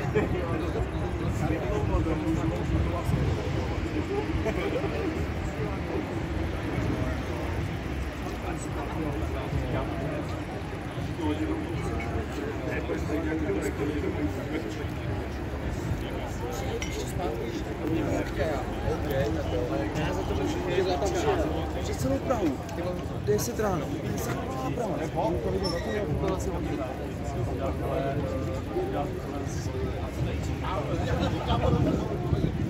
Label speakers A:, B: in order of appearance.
A: Přes celou Prahu, 10 ráno, 50 Praha, nebo? To vidím, na to je populace hodně. Ale...